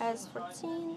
has 14.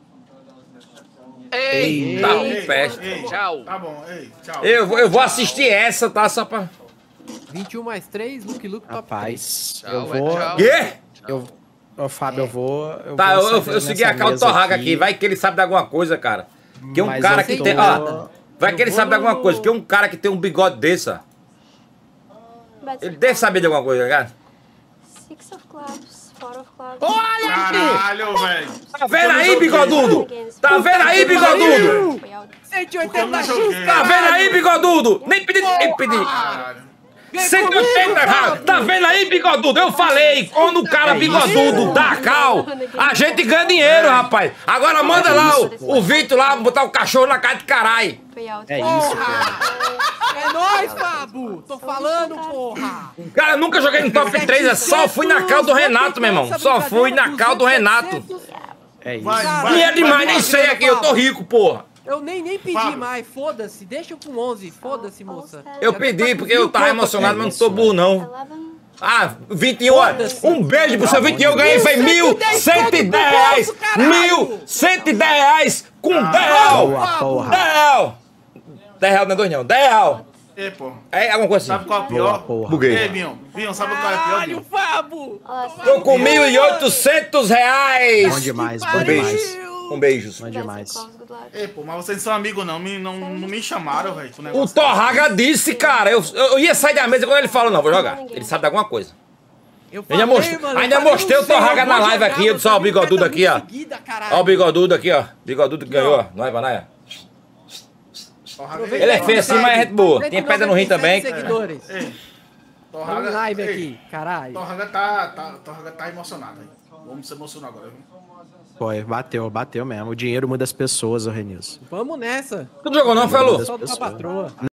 Eita, festa. Tchau. Tá bom, ei, tchau. Eu vou assistir essa, tá? Só pra... 21 mais 3, Luke, top 3. Rapaz, Tchau, eu vou... tchau. Quê? Ô, Fábio, eu vou... Tá, vou eu saber segui nessa a Cal mesa Torraga aqui. Vai que ele sabe de alguma coisa, cara. Que um Mas cara eu que tô- tem... Ó, vai que Eu ele vou sabe de alguma no- coisa. Que um cara que tem um bigode desse, ó. Ele deve saber de alguma coisa, cara. 6 of clubs, 4 of clubs. Caralho, velho. Tá vendo aí, bigodudo? Tá vendo aí, bigodudo? Way out. Porque eu 180 não X, joguei. Tá vendo aí, bigodudo? Nem pedi, nem pedi. Caralho. 180 errado. Tá vendo aí, bigodudo? Eu falei, quando o cara bigodudo dá cal, a gente ganha dinheiro, rapaz. Agora manda lá o Vitor lá botar o cachorro na cara de caralho. Way out. É isso, É nóis, Fábio! Tô falando, porra! Cara, nunca joguei no top 3, é só fui na cal do Renato, meu irmão. Só fui na cal do Renato. É isso. Vai, vai. Nem é demais, nem sei aqui, eu tô rico, porra. Eu nem pedi Fábio. mais, foda-se, deixa eu com 11, foda-se, moça. Eu pedi porque eu tava emocionado, mas não tô burro, não. 11. Ah, 21, ó. Um beijo pro seu 21, eu ganhei, foi 1.110 reais. 1.110 reais com 10 real. Boa, 10 porra. real. 10 real não é dois, não. 10 real. Ei, pô. É alguma coisa Sabe assim. qual é o pior? Porra. Buguei. Ei, Binho. Binho, sabe qual é o pior, Caralho, Binho? Fábio! Tô com 1.800 reais. Bom demais, bom Um beijo. demais. Um beijos. Bom demais. Ei, pô, mas vocês não são amigos, não. Não me chamaram, velho. O Torraga disse, cara, eu ia sair da mesa quando ele falou, não, vou jogar. Ele sabe de alguma coisa. Eu Ainda falei, mostrei- mano, ainda eu falei, mostrei não o Torraga sei, eu na vou live jogar, aqui, mano, só o tá me bigodudo pegando aqui, ó. seguida, caralho. Ó o bigodudo aqui, ó. Bigodudo que ganhou, ó. Nós, Banaia. Ele é feio assim, mas é gente boa. Tem pedra no rim também. Seguidores. Ei, Vamos Torraga. live ei, aqui, caralho. Torraga tá emocionado, velho. Vamos se emocionar agora, viu? Foi, bateu mesmo. O dinheiro muda as pessoas, ô Renilson. Vamos nessa. Tu não jogou não, Felu? Só da patroa.